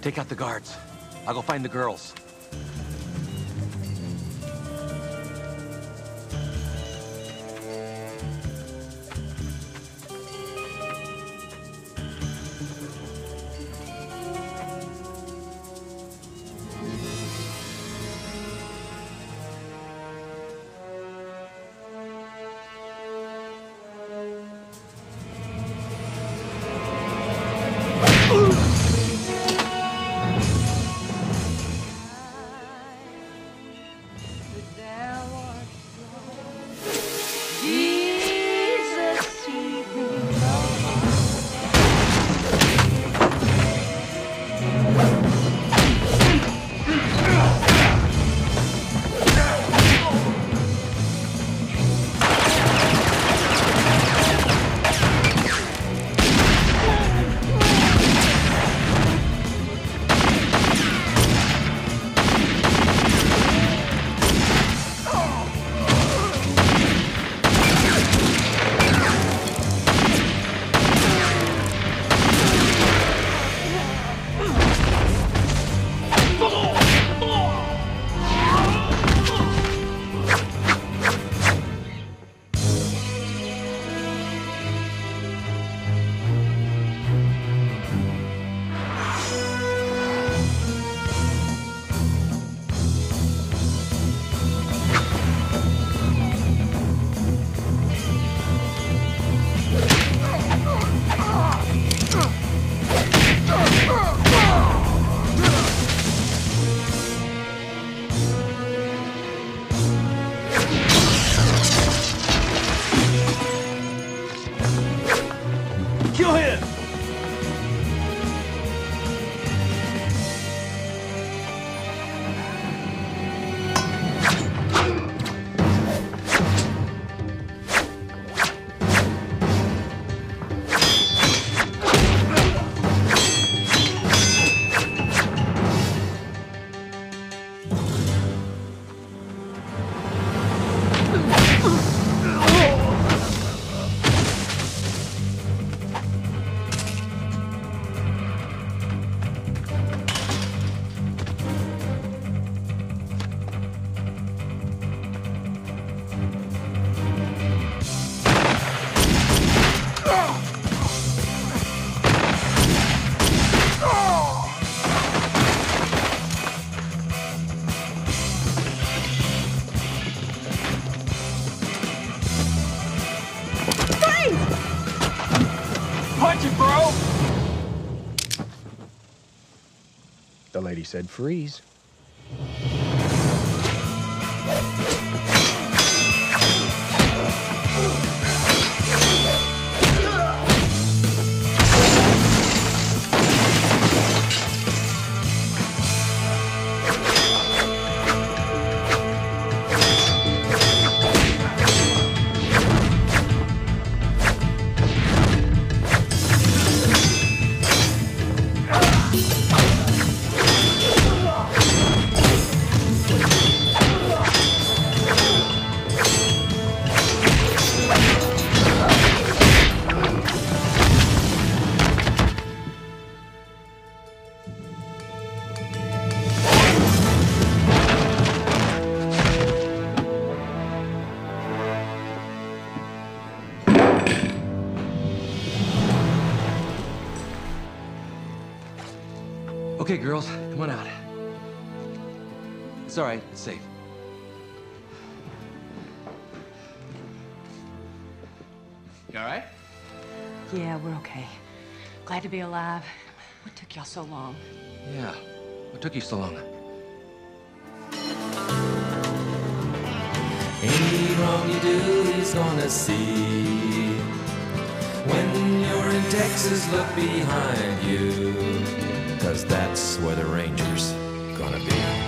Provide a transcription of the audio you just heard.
Take out the guards. I'll go find the girls. The lady said freeze. Okay, girls, come on out. It's all right, it's safe. You all right? Yeah, we're okay. Glad to be alive. What took y'all so long? Yeah. What took you so long? Any wrong you do, he's gonna see. When you're in Texas, look behind you, 'cause that's where the Ranger's gonna be.